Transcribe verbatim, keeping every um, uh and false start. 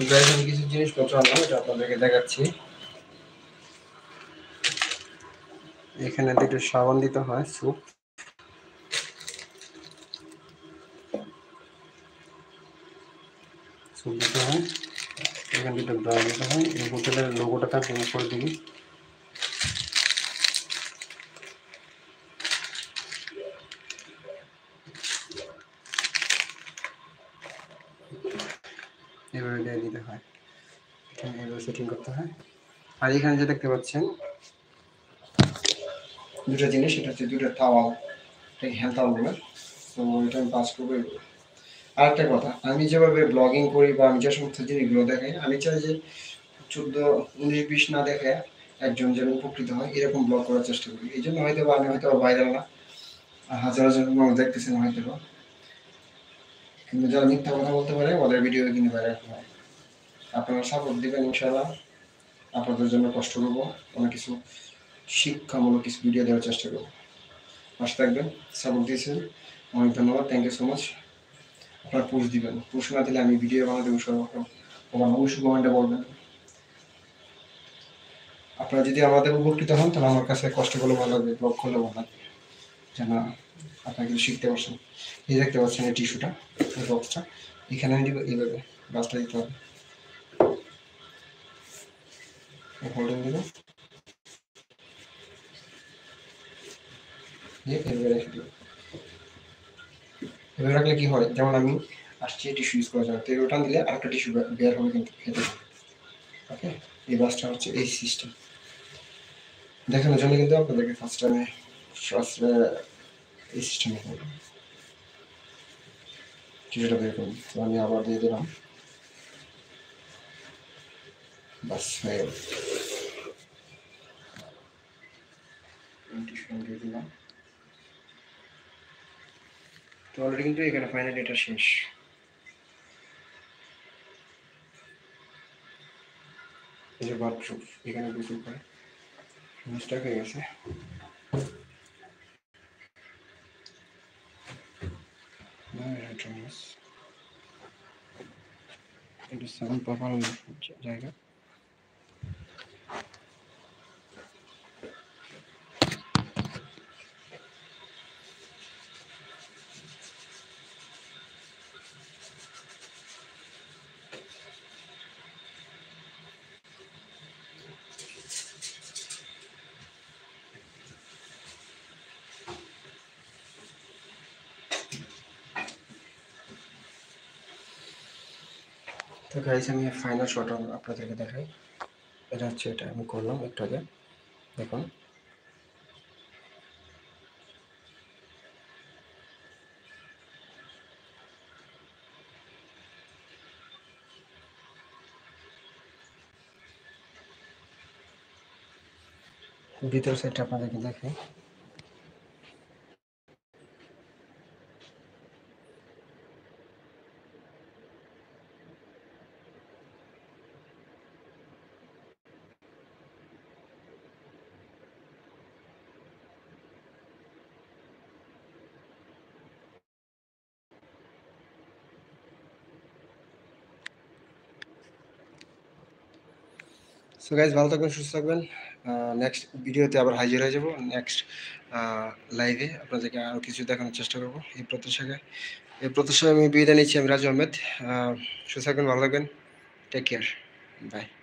Guys আমি কিছু জিনিসপত্র আনলাম, এটা আপনাদেরকে দেখাচ্ছি। এখানে দুটো সাবান দিতে হয়, স্যুপ স্যুপ দিতে হয়, এখানে দুটো ব্রাশ দিতে হয়। এই হোটেলের লোগোটা থাকবে উপরের দিকে। এভাবে দিয়ে দিতে হয়, এখানে এভাবে সেটিং করতে হয়। আর এখানে যে দেখতে পাচ্ছেন দুটো জিনিস, এটা হচ্ছে দুটো তাওয়াল, এটা হ্যান্ড তাওয়াল বলে। তো এটা আমি পাস করবো। আর একটা কথা, আমি যেভাবে ব্লগিং করি বা আমি যে সমস্ত জিনিসগুলো দেখাই, আমি চাই যে চোদ্দ উনিশ বিশ না দেখে একজন যেন উপকৃত হয় এরকম ব্লগ করার চেষ্টা করি। এই জন্য হয়তো বা আমি হয়তো ভাইরাল না, হাজার হাজার মানুষ দেখতেছেন হয়তো বা, কিন্তু যারা মিথ্যা কথা বলতে পারে ওদের ভিডিও কিন্তু ভাইরাল হয়। আপনারা সাপোর্ট দেবেন, ইনশাআল্লাহ আপনাদের জন্য কষ্ট করবো, অনেক কিছু শিক্ষামূলক কিছু ভিডিও দেওয়ার চেষ্টা করবো। পাশে থাকবেন, সাপোর্ট দিয়েছেন, অনেক ধন্যবাদ, থ্যাংক ইউ সো মাচ। আপনারা পুশ দিবেন, পুশ না দিলে আমি ভিডিও বানাতে উৎসাহ পাবো। অবশ্যই কমেন্টে বলবেন। আপনারা যদি আমাদের উপকৃত হন তাহলে আমার কাছে কষ্ট করলে ভালো লাগবে, ব্লগ করলে ভালো লাগবে, যেন আপনারা কিছু শিখতে পারছেন। এই দেখতে পাচ্ছেন এই টিস্যুটা, এই বক্সটা, এখানে দিব, এইভাবে গাছটা দিতে হবে, হোল্ডিং দিব, এভাবে রেখে দিব। এভাবে রাখলে কি হয়, যেমন আমি আসছি টিস্যু ইউজ করা যাবে, তো ওটা দিলে আরেকটা টিস্যু বের হবে কিন্তু খেতে। ওকে, এই বাসটা হচ্ছে এই সিস্টেম দেখানোর জন্য কিন্তু আপনাদেরকে ফার্স্ট টাইমে ফার্স্ট এই সিস্টেমে করবো। টিস্যুটা বের করুন, তো আমি আবার দিয়ে দিলাম, বাস হয়ে গেল। টিস্যু দিয়ে দিলাম, তো অলরেডি কিন্তু এখানে ফাইনালি এটা শেষ। এই যে বাথরুম, এখানে গোসল করে জিনিসটা হয়ে গেছে। এটা সাউন্ড পাওয়ার জায়গা। তো গাইস আমি ফাইনাল শট আপনাদেরকে দেখাই। এটা হচ্ছে, এটা আমি করলাম একটু আগে, দেখুন। ভিতর সাইডটা আপনাদেরকে দেখাই। সো গাইজ ভালো থাকবেন, সুস্থ থাকবেন। নেক্সট ভিডিওতে আবার হাজির হয়ে যাব, নেক্সট লাইভে আপনাদেরকে আরও কিছু দেখানোর চেষ্টা করবো। এই প্রত্যাশাকে এই প্রত্যাশায় আমি বিদায় নিচ্ছি। আমি রাজু আহমেদ। সুস্থ থাকবেন, ভালো থাকবেন, টেক কেয়ার, বাই।